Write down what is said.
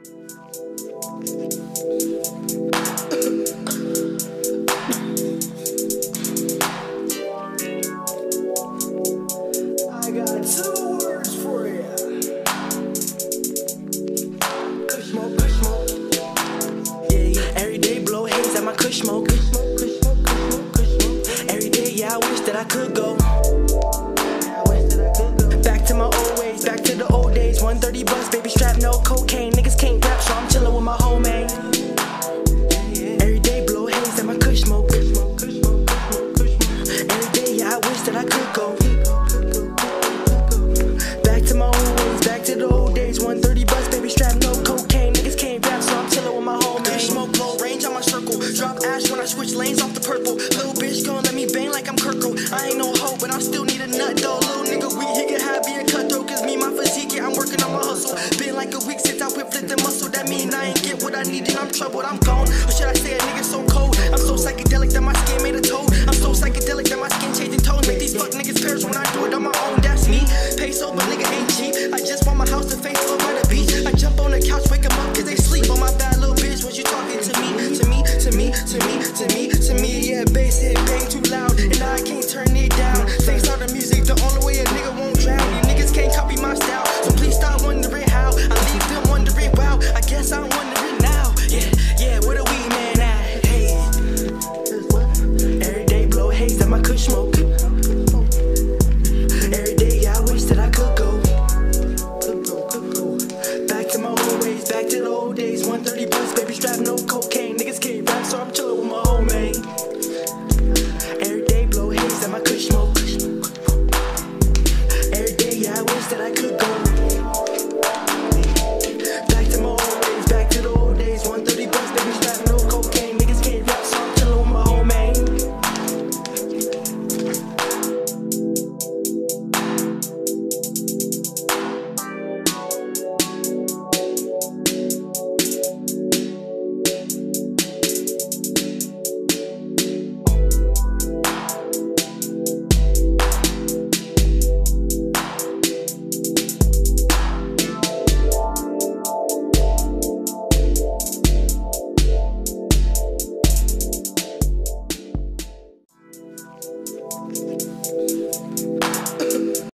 I got 2 words for ya. Kush smoke, kush smoke. Yeah, yeah. Every day blow haze at my kush smoke. Kush smoke, kush smoke, kush smoke, kush smoke. Every day, yeah, I wish that I could go. Back to my old ways, back to the old days. 130 bucks, baby strap, no cocaine. Niggas can't rap, so I'm chillin' with my homemade. Every day blow haze at my kush smoke. Every day, yeah, I wish that I could go. Back to my old ways, back to the old days. 130 bucks, baby strap, no cocaine. Niggas can't rap, so I'm chillin' with my homemade. Kush smoke, low range on my circle. Drop ash when I switch lanes off the purple. Little bitch gon' let me bang like I'm Kirkle. I ain't no hoe, but I still need a nut though. Little nigga weak, he get high, be a cutthroat. Cause me, my physique, yeah, I'm working on my hustle. Been like a week since I whipped the muscle. That mean I ain't get what I need and I'm troubled, I'm gone. Or should I say a nigga so cold? I'm so psychedelic that my skin made a toad. I'm so psychedelic that my skin changing tones. Make these fuck niggas perish when I do it on my own, that's me. Peso, but nigga ain't cheap. I just want my house to face up by the beach. I jump on the couch, wake them up cause they sleep. On my bad little bitch, what you talking to me? To me, to me, to me, to me, to me. Yeah, bass hit bang too loud and I can't turn it down. Thanks all the music, the only way a nigga won't drown. You niggas can't copy my style, so please stop wondering how. I leave them wondering, wow, I guess I'm wondering now. Yeah, yeah, where the weed man at? Hey, every day blow haze at my kush smoke. Every day, yeah, I wish that I could go. Back to my old ways, back to the old days. 130 bucks.